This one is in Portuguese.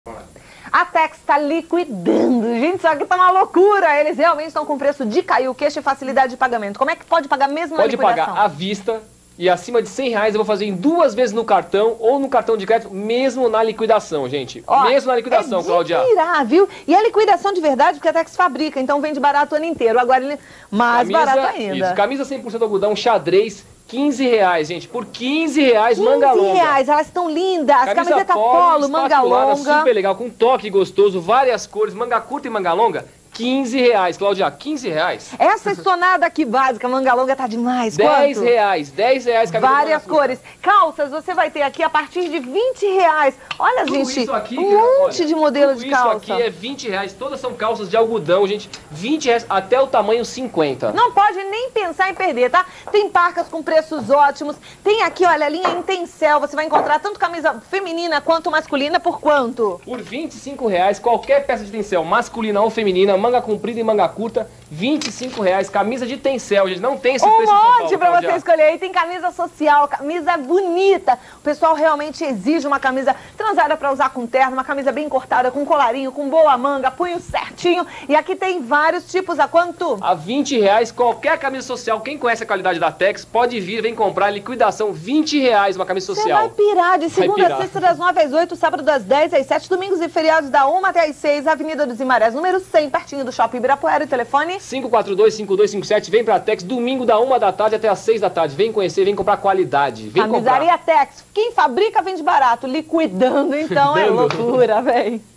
A Tex está liquidando, gente, isso aqui tá uma loucura. Eles realmente estão com preço de cair o queixo e facilidade de pagamento. Como é que pode pagar mesmo na liquidação? Pode pagar à vista e acima de R$100 eu vou fazer em 2 vezes no cartão ou no cartão de crédito, mesmo na liquidação, gente. Ó, mesmo na liquidação, Cláudia. Tirar, viu? E a liquidação de verdade, porque a Tex fabrica, então vende barato o ano inteiro. Agora ele mais barato ainda. Isso, camisa 100% algodão, xadrez, R$15, gente. Por R$15, manga longa. R$15, elas estão lindas. Camiseta polo, manga longa. Super legal, com toque gostoso, várias cores, manga curta e manga longa. R$15, Cláudia, R$15. Essa estonada aqui básica, manga longa, tá demais. R$10, R$10. Várias cores. Calças, você vai ter aqui a partir de R$20. Olha, tudo gente, isso aqui, um monte de modelo de calça. Isso aqui é R$20, todas são calças de algodão, gente. R$20 até o tamanho 50. Não pode nem pensar em perder, tá? Tem parcas com preços ótimos. Tem aqui, olha, a linha Intencel. Você vai encontrar tanto camisa feminina quanto masculina. Por quanto? Por R$25, qualquer peça de tencel, masculina ou feminina, manga comprida e manga curta, R$25. Camisa de tencel, gente, não tem esse preço em São Paulo, monte pra você escolher aí. Tem camisa social, camisa bonita. O pessoal realmente exige uma camisa transada pra usar com terno, uma camisa bem cortada, com colarinho, com boa manga, punho certinho. E aqui tem vários tipos. A quanto? A R$20, qualquer camisa social. Quem conhece a qualidade da Tex, pode vir, vem comprar, liquidação, R$20 uma camisa social. Você vai pirar, de segunda a sexta, das 9 às 8, sábado das 10 às 7, domingos e feriados da 1 até às 6, Avenida dos Imarés, número 100, pertinho do Shopping Ibirapuera. O telefone? 542-5257. Vem pra Tex, domingo da 1 da tarde até às 6 da tarde. Vem conhecer, vem comprar qualidade. Vem Camisaria Tex. Quem fabrica vende barato. Liquidando, então, é loucura, velho.